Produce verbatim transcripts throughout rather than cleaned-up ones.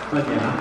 快点啊！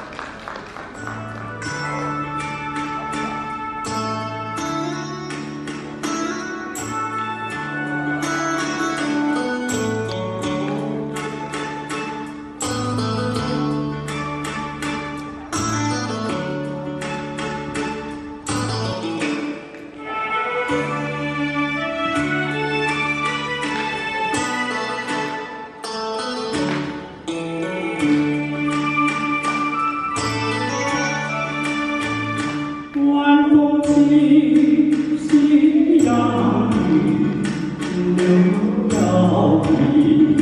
晚风起，夕阳雨，留摇曳。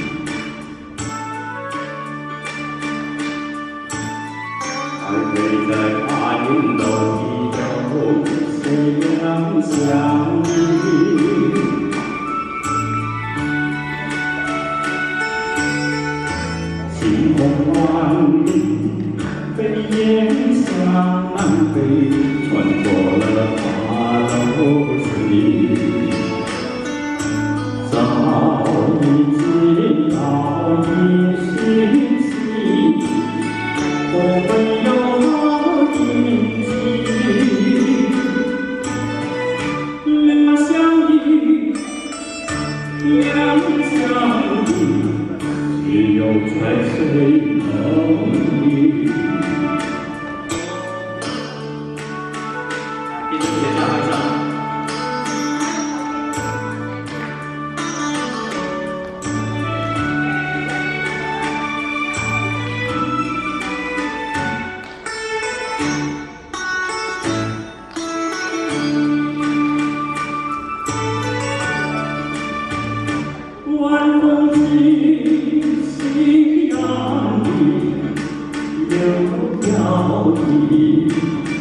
还会在花云楼里头，谁两相依？晴空万里，飞燕向南飞，穿过了花楼水。早已知道一心情，我会有好运气。两相依，两相依。只有在水梦里。 一直写下来上。 晚风起，夕阳雨，留摇曳。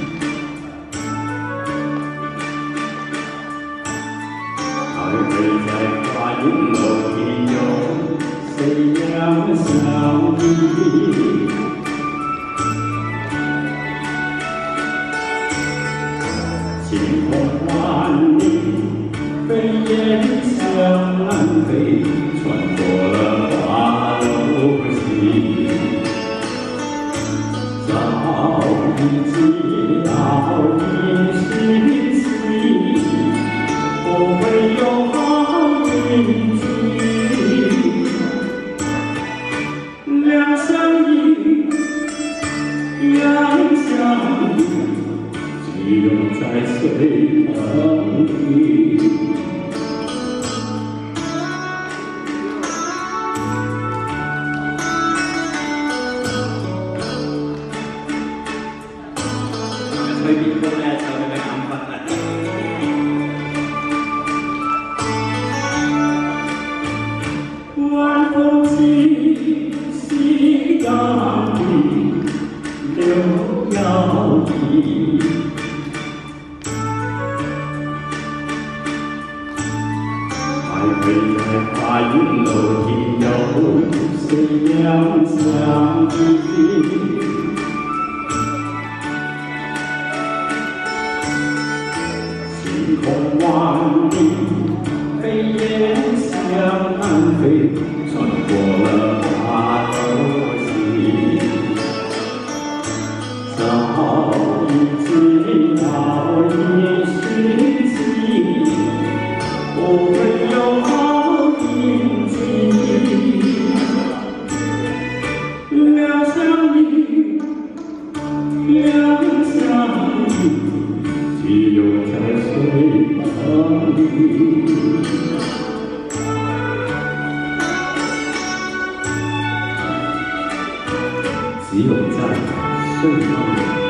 还会在花云楼里有谁两相依？晴空万里，飞燕向南飞，穿过了花楼水。早已知道一心情，我会有好运气。两相依，两相依。只有在水梦里。 吹笔过来就那个想法了。 晚风起，夕阳雨，留摇曳。还会在花云楼里有谁两相依？晴空万里，飞燕向南飞，穿过了花楼水。早已知道一心情，我会有好运气。两相依，两相依。只有在水梦里。只有在水梦里。